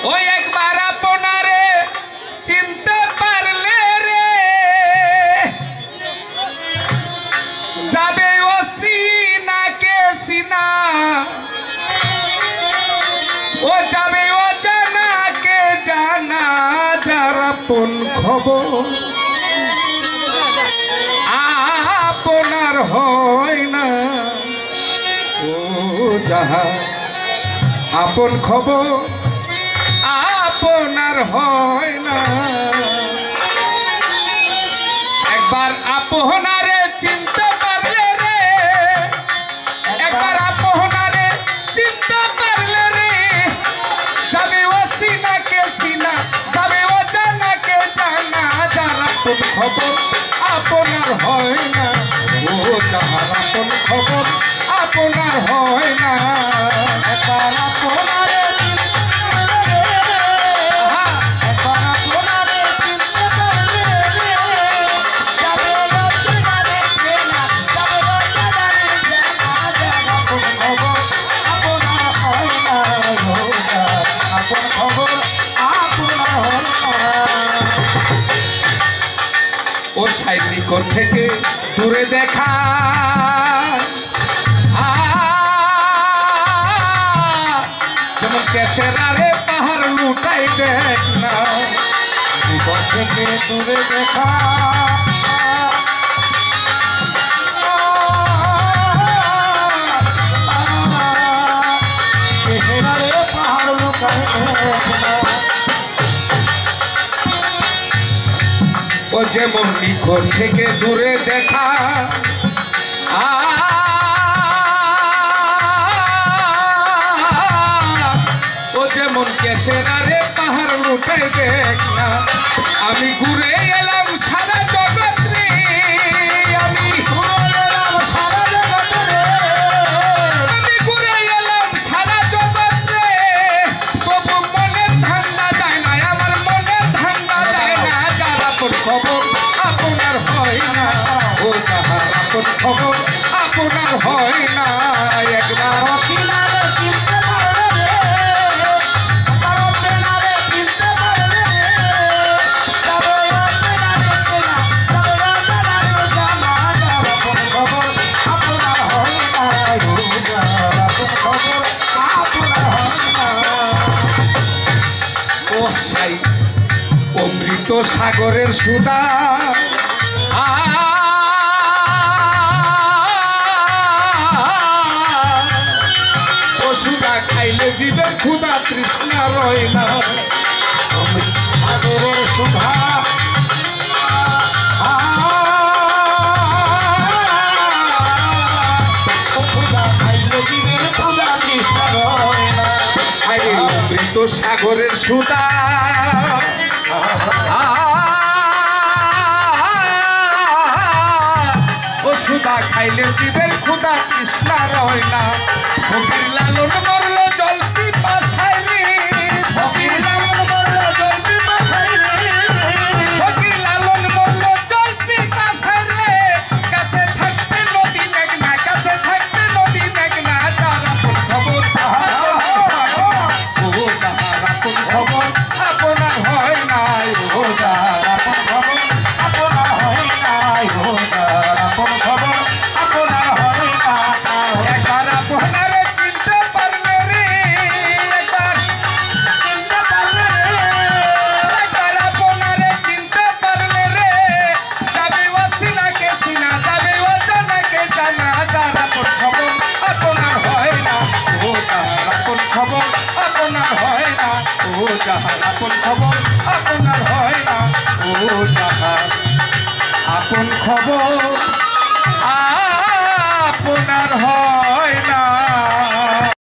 ওই একবার আপনারে চিনতে পারলে রে যাবে ও সিনাকে সিনা, ও যাবে ও জানাকে জানা, যার আপন খবর আপনার হয় না। ও যাহা আপন খবর আপনার হয় না। একবার আপনারে চিনতে পারলে রে, একবার আপনারে চিনতে পারলে রে যাবে ও সিনাকে সিনা, যাবে ও জানাকে জানা, যার আপন খবর আপনার হয় না। ও যাহার আপন খবর আপনার হয় না। একবার আপনারে ও সাইনিকর থেকে দূরে দেখা, যেমন কেসেরারে পাহাড় লুটাই দেখ না, সাইনিকর থেকে দূরে দেখা। কেসেরারে পাহাড় লুটাই দেখ না। ও যেমন নিখোঁজ থেকে দূরে দেখা, ও যেমন কেসেরারে পাহাড় লুটে দেখ না। আমি ঘুরে এলাম সারা জগৎ রে, আমি ঘুরে এলাম সারা জগৎ রে, আমি ঘুরে এলাম সারা জগৎ রে, তবু মনের ধান্দা যায় না, আমার মনের ধান্দা যায় না। যার আপন খবর আপনার হয় না, ও যাহার আপন খবর আপনার হয় না। একবার কিনারে চিনতে পারলে রে, কিনারে চিনতে পারলে রে, তবে কিনারে চেনা, তবে কিনারে জানা, যার আপন খবর আপনার হয় না। ও যাহার আপন খবর আপনার হয় না। ও সাই অমৃত সাগরের সুদা, ও সুদা খাইলে জীবের ক্ষুধা তৃষ্ণা রয় না। অমৃত সাগরের সুধা, সুদা খাইলে জীবের ক্ষুধা তৃষ্ণা রয় না। অমৃত সাগরের সুদা, ও সুদা খাইলে জীবের ক্ষুধা তৃষ্ণা রয় না। ফকির লালন মরল জল পিপাসায় রে, ফকির লালন মরল জল পিপাসায় রে, ফকির লালন মরল জল পিপাসায় রে। কাছে থাকতে নদী মেঘনা, কাছে থাকতে নদী মেঘনা, যার আপন খবর ও যাহার আপন খবর আপনার হয় নাই। ও যাহার আপন খবর আপনার হয় নাই। ও যাহার আপন খবর আপনার হয় না। একবার আপনারে চিনতে পারলে রে, একবার চিনতে পারলে রে, একবার আপনারে চিনতে পারলে রে যাবে ও সিনাকে সিনা, যাবে ও জানাকে জানা, যার আপন খবর আপনার হয় না। ও যাহার আপন খবর আপনার হয় না। ও যাহার আপন খবর আপনার হয় না। ও যাহার আপন খবর আপনার হয়।